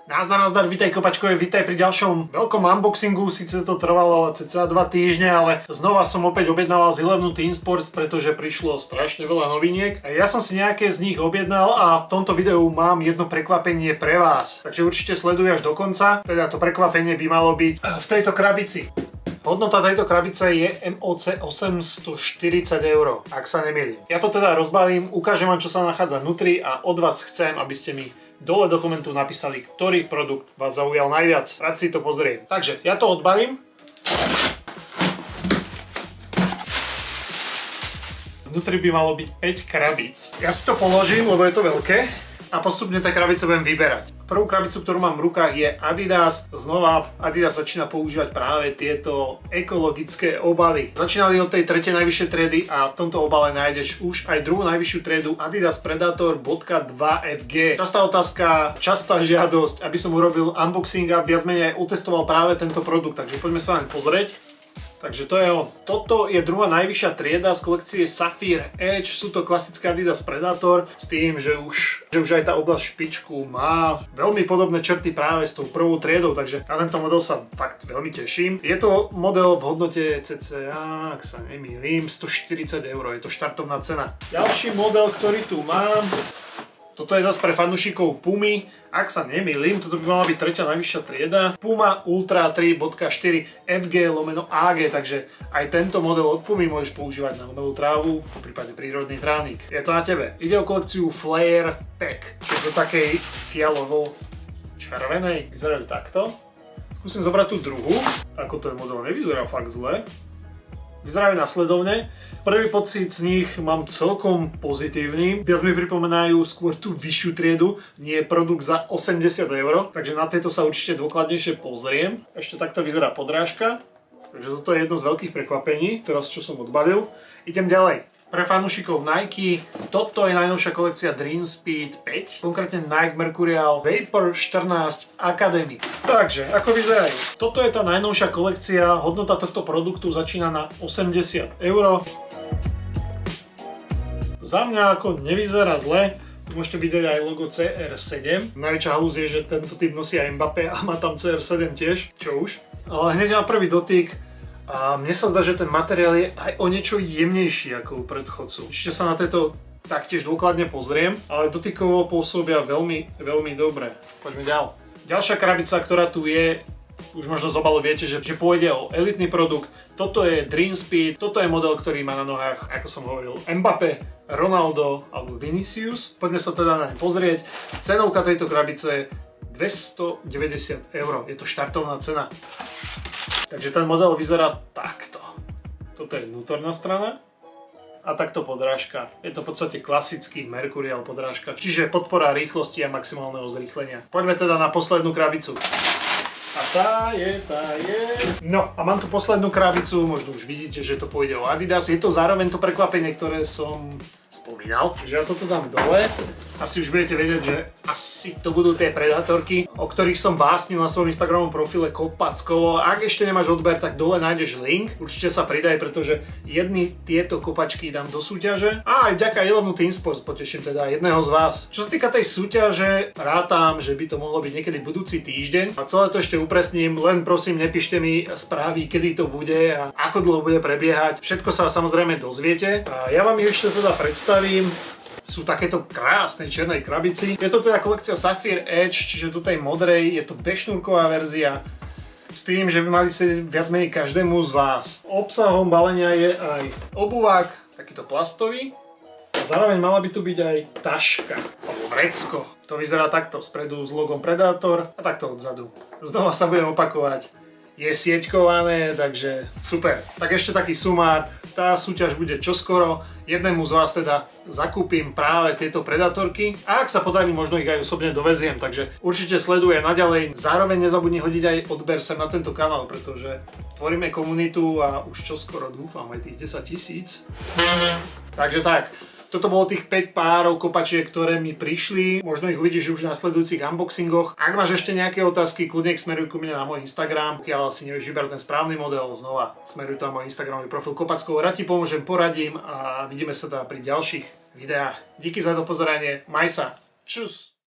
Nazdar, vítaj kopačkové, vítaj pri ďalšom veľkom unboxingu. Sice to trvalo cca 2 týždne, ale znova som opäť objednával z Eleven Team Sports, pretože prišlo strašne veľa noviniek. A ja som si nejaké z nich objednal a v tomto videu mám jedno prekvapenie pre vás. Takže určite sleduj až do konca. Teda to prekvapenie by malo byť v tejto krabici. Hodnota tejto krabice je MOC 840 €, ak sa nemýlim. Ja to teda rozbalím, ukážem vám, čo sa nachádza vnútri a od vás chcem, aby ste mi dole do komentu napísali, ktorý produkt vás zaujal najviac. Rád si to pozriem. Takže ja to odbalím. Vnútri by malo byť 5 krabíc. Ja si to položím, lebo je to veľké. A postupne tie krabice budem vyberať. Prvú krabicu, ktorú mám v rukách, je Adidas. Znova Adidas začína používať práve tieto ekologické obaly. Začínali od tej tretej najvyššej triedy a v tomto obale nájdeš už aj druhú najvyššiu triedu Adidas Predator .2FG. Častá otázka, častá žiadosť, aby som urobil unboxing a viac menej aj otestoval práve tento produkt. Takže poďme sa len pozrieť. Takže to je on. Toto je druhá najvyššia trieda z kolekcie Sapphire Edge. Sú to klasické Adidas Predator s tým, že už aj tá oblasť špičku má veľmi podobné črty práve s tou prvou triedou, takže na tento model sa fakt veľmi teším. Je to model v hodnote cca, ak sa nemýlim, 140 €. Je to štartovná cena. Ďalší model, ktorý tu mám, toto je zase pre fanúšikov Pumy. Ak sa nemýlim, toto by mala byť tretia najvyššia trieda. Puma Ultra 3.4 FG/AG, takže aj tento model od Pumy môžeš používať na umelú trávu, v prípade prírodný trávnik. Je to na tebe. Ide o kolekciu Flare Pack, čiže do takej fialovo-červenej. Vyzerajú takto. Skúsim zobrať tú druhú. Ako ten model nevyzerá fakt zle. Vyzerajú nasledovne. Prvý pocit z nich mám celkom pozitívny. Viac mi pripomínajú skôr tú vyššiu triedu, nie je produkt za 80 €, takže na tejto sa určite dôkladnejšie pozriem. Ešte takto vyzerá podrážka, takže toto je jedno z veľkých prekvapení, teraz čo som odbalil. Idem ďalej. Pre fanúšikov Nike, toto je najnovšia kolekcia Dream Speed 5, konkrétne Nike Mercurial Vapor 14 Academy. Takže, ako vyzerajú? Toto je tá najnovšia kolekcia, hodnota tohto produktu začína na 80 €. Za mňa ako nevyzerá zle, tu môžete vidieť aj logo CR7. Najväčšia halúz je, že tento typ nosí aj Mbappé a má tam CR7 tiež, čo už. Ale hneď na prvý dotyk, a mne sa zdá, že ten materiál je aj o niečo jemnejší ako u predchodcu. Ešte sa na tejto taktiež dôkladne pozriem, ale dotykovo pôsobia veľmi, veľmi dobre. Poďme ďalej. Ďalšia krabica, ktorá tu je, už možno z obalu viete, že pôjde o elitný produkt. Toto je Dream Speed, toto je model, ktorý má na nohách, ako som hovoril, Mbappé, Ronaldo alebo Vinicius. Poďme sa teda na ne pozrieť. Cenovka tejto krabice je 290 €. Je to štartovná cena. Takže ten model vyzerá takto. Toto je vnútorná strana a takto podrážka. Je to v podstate klasický Mercurial podrážka, čiže podpora rýchlosti a maximálneho zrýchlenia. Poďme teda na poslednú krabicu. A tá je. No a mám tu poslednú krabicu, možno už vidíte, že to pôjde o Adidas. Je to zároveň to prekvapenie, ktoré som spomínal. Takže ja toto dám dole. Asi už budete vedieť, že asi to budú tie Predatorky, o ktorých som básnil na svojom Instagramovom profile Kopackovo. Ak ešte nemáš odber, tak dole nájdeš link. Určite sa pridaj, pretože jedny tieto kopačky dám do súťaže. A aj vďaka Eleven Team Sports poteším teda jedného z vás. Čo sa týka tej súťaže, rátam, že by to mohlo byť niekedy budúci týždeň. A celé to ešte upresním, len prosím, nepíšte mi správy, kedy to bude a ako dlho bude prebiehať. Všetko sa samozrejme dozviete. A ja vám ešte teda predstavím. Sú takéto krásnej čiernej krabici. Je to teda kolekcia Sapphire Edge, čiže do tej modrej je to bešnúrková verzia s tým, že by mali sedieť viac menej každému z vás. Obsahom balenia je aj obuvák, takýto plastový. A zároveň mala by tu byť aj taška, alebo vrecko. To vyzerá takto, spredu s logom Predator a takto odzadu. Znova sa budem opakovať. Je sieťkované, takže super. Tak ešte taký sumár, tá súťaž bude čoskoro. Jednému z vás teda zakúpim práve tieto Predatorky a ak sa podarí, možno ich aj osobne doveziem, takže určite sleduje naďalej. Zároveň nezabudni hodiť aj odber sem na tento kanál, pretože tvoríme komunitu a už čoskoro dúfam aj tých 10 000. Takže tak. Toto bolo tých 5 párov kopačiek, ktoré mi prišli. Možno ich uvidíš už v nasledujúcich unboxingoch. Ak máš ešte nejaké otázky, kľudne smeruj ku mne na môj Instagram. Pokiaľ si nevieš vybrať ten správny model, znova smeruj tam môj Instagramový profil Kopackovo. Rád ti pomôžem, poradím a vidíme sa teda pri ďalších videách. Díky za to pozeranie, maj sa. Čus!